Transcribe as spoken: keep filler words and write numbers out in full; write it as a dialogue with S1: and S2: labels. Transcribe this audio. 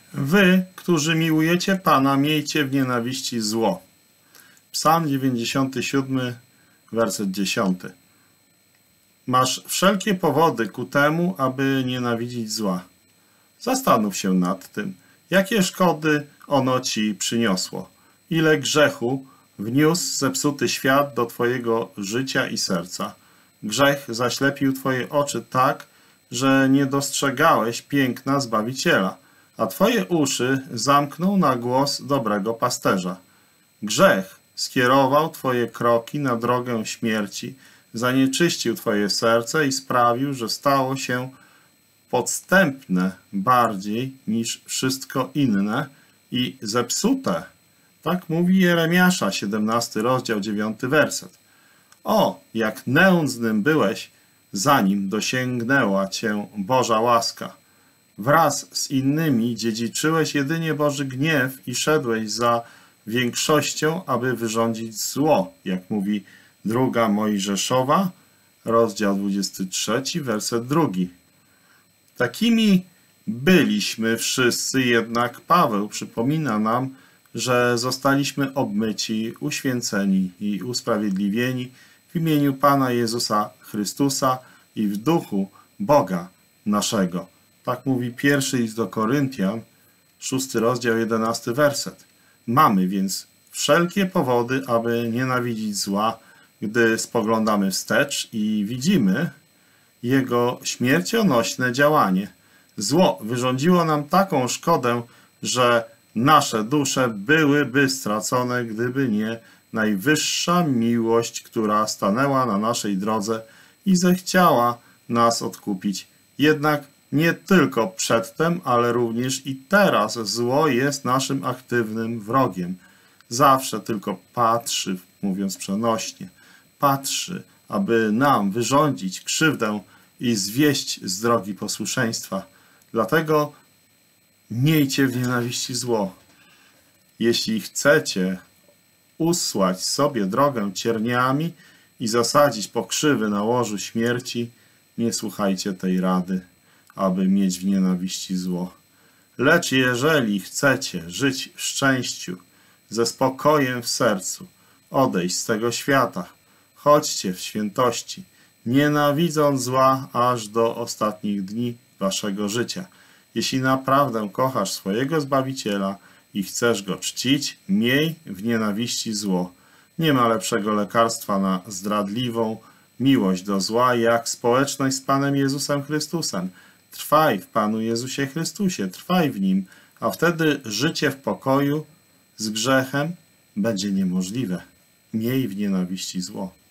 S1: Wy, którzy miłujecie Pana, miejcie w nienawiści zło. Psalm dziewięćdziesiąty siódmy, werset dziesiąty. Masz wszelkie powody ku temu, aby nienawidzić zła. Zastanów się nad tym, jakie szkody ono ci przyniosło. Ile grzechu wniósł zepsuty świat do twojego życia i serca. Grzech zaślepił twoje oczy tak, że nie dostrzegałeś piękna Zbawiciela, a twoje uszy zamknął na głos dobrego pasterza. Grzech skierował twoje kroki na drogę śmierci, zanieczyścił twoje serce i sprawił, że stało się podstępne bardziej niż wszystko inne i zepsute. Tak mówi Jeremiasza, siedemnasty rozdział, dziewiąty werset. O, jak nędznym byłeś, zanim dosięgnęła cię Boża łaska. Wraz z innymi dziedziczyłeś jedynie Boży gniew i szedłeś za większością, aby wyrządzić zło, jak mówi druga Mojżeszowa, rozdział dwudziesty trzeci, werset drugi. Takimi byliśmy wszyscy, jednak Paweł przypomina nam, że zostaliśmy obmyci, uświęceni i usprawiedliwieni w imieniu Pana Jezusa Chrystusa i w duchu Boga naszego. Tak mówi pierwszy list do Koryntian, szósty rozdział, jedenasty werset. Mamy więc wszelkie powody, aby nienawidzić zła, gdy spoglądamy wstecz i widzimy jego śmiercionośne działanie. Zło wyrządziło nam taką szkodę, że nasze dusze byłyby stracone, gdyby nie najwyższa miłość, która stanęła na naszej drodze i zechciała nas odkupić. Jednak nie tylko przedtem, ale również i teraz zło jest naszym aktywnym wrogiem. Zawsze tylko patrzy, mówiąc przenośnie, patrzy, aby nam wyrządzić krzywdę i zwieść z drogi posłuszeństwa. Dlatego miejcie w nienawiści zło. Jeśli chcecie usłać sobie drogę cierniami i zasadzić pokrzywy na łożu śmierci, nie słuchajcie tej rady, aby mieć w nienawiści zło. Lecz jeżeli chcecie żyć w szczęściu, ze spokojem w sercu, odejść z tego świata, chodźcie w świętości, nienawidząc zła aż do ostatnich dni waszego życia. Jeśli naprawdę kochasz swojego Zbawiciela i chcesz Go czcić, miej w nienawiści zło. Nie ma lepszego lekarstwa na zdradliwą miłość do zła, jak społeczność z Panem Jezusem Chrystusem. Trwaj w Panu Jezusie Chrystusie, trwaj w Nim, a wtedy życie w pokoju z grzechem będzie niemożliwe. Miej w nienawiści zło.